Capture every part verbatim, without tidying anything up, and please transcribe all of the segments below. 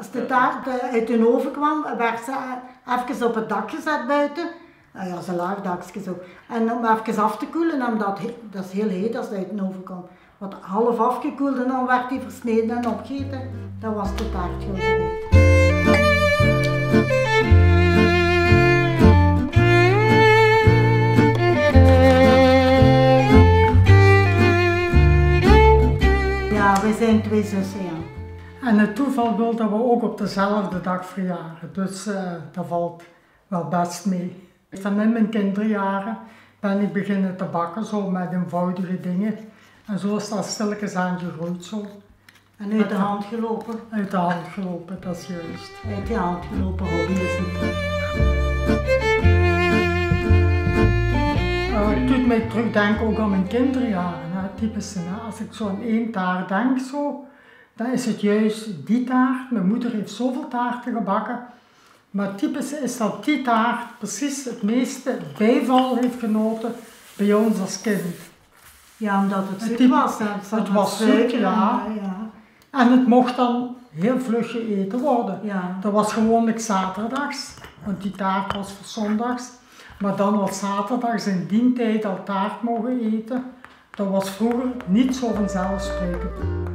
Als de taart uit de oven kwam, werd ze even op het dak gezet buiten. Nou ja, zo'n laag dakje zo. En om even af te koelen, omdat dat is heel heet als het uit de oven komt. Wat half afgekoeld en dan werd die versneden en opgegeten. Dat was de taart geweest. Ja, wij zijn twee zussen, ja. En het toeval wil dat we ook op dezelfde dag verjaren, dus uh, dat valt wel best mee. Van in mijn kinderjaren ben ik beginnen te bakken, zo met eenvoudige dingen. En zo is dat stilletjes aan gegroeid zo. En uit de hand gelopen? Uit de hand gelopen, dat is juist. Uit de hand gelopen hobby is het. Uh, het doet mij terugdenken ook aan mijn kinderjaren, hè, typisch. Hè. Als ik zo aan één taart denk, zo, dan is het juist die taart. Mijn moeder heeft zoveel taarten gebakken. Maar typisch is dat die taart precies het meeste bijval heeft genoten bij ons als kind. Ja, omdat het zoet het was. Hè. Het, het was zoet, ja. ja. En het mocht dan heel vlug gegeten worden. Ja. Dat was gewoonlijk zaterdags, want die taart was voor zondags. Maar dan was zaterdags in die tijd al taart mogen eten. Dat was vroeger niet zo vanzelfsprekend.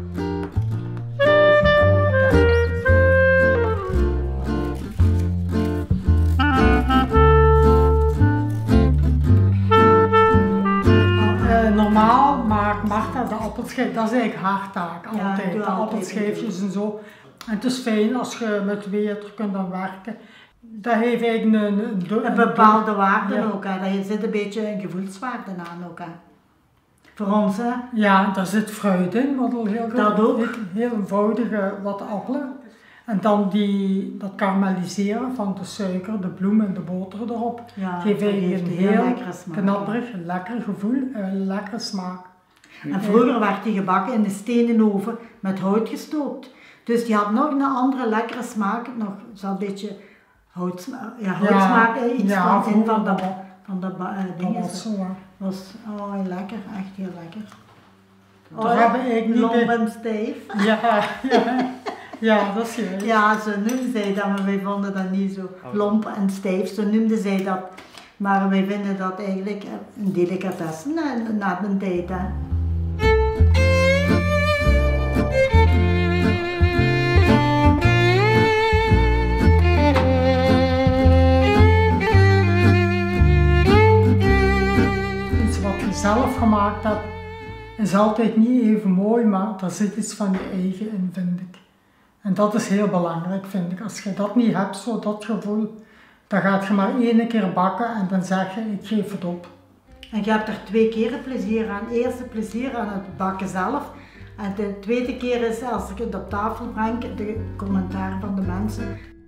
Normaal maakt Martha de appelschijf, dat is eigenlijk haar taak, altijd, ja, de appelschijfjes en zo. En het is fijn als je met twee kunt dan werken. Dat heeft eigenlijk een, een, een, een bepaalde waarde ja. ook, hè. Daar zit een beetje een gevoelswaarde aan ook. Hè. Voor ons, hè. Ja, daar zit fruit in, wat al heel, dat ook. heel, heel eenvoudige wat appelen. En dan die, dat karamelliseren van de suiker, de bloem en de boter erop, ja, geeft eigenlijk een heel, heel knapperig, ja. lekker gevoel, een lekkere smaak. En vroeger werd die gebakken in de stenen oven met hout gestookt. Dus die had nog een andere lekkere smaak, nog zo'n beetje houtsmaak, ja, houtsmaak, ja, iets ja, van, in van de, van de uh, dingen. Dat was zo, hè. Was, oh, lekker, echt heel lekker. Oh, hebben ik niet lomp en stijf. Ja, ja. Ja, dat is juist. Ja, zo noemden zij dat, maar wij vonden dat niet zo lomp en stijf, zo noemden zij dat. Maar wij vinden dat eigenlijk een delicatesse na de tijd. Hè. Iets wat je zelf gemaakt hebt, is altijd niet even mooi, maar er zit iets van je eigen in, vind ik. En dat is heel belangrijk, vind ik. Als je dat niet hebt, zo dat gevoel, dan gaat je maar één keer bakken en dan zeg je, ik geef het op. En je hebt er twee keren plezier aan. Eerst het plezier aan het bakken zelf. En de tweede keer is, als ik het op tafel breng, de commentaar van de mensen.